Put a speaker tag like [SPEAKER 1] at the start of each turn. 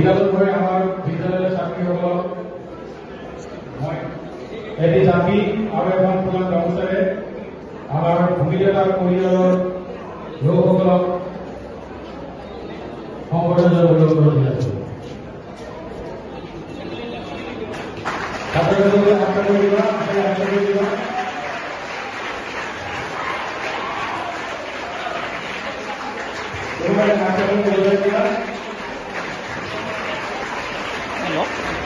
[SPEAKER 1] বিদ্যালয় গৈ আমাৰ বিদ্যালয়ৰ ছাত্ৰীসকলক মই এটি জাপি আৰু এখন ফুলৰ গামোচাৰে আমাৰ ভূমিদাতাৰ পৰিয়ালৰ লোকসকলক সম্বৰ্ধনা জনাবলৈ অনুৰোধ জনাইছোঁ। ছাত্ৰসকলে আশা কৰিবা কোনোবাই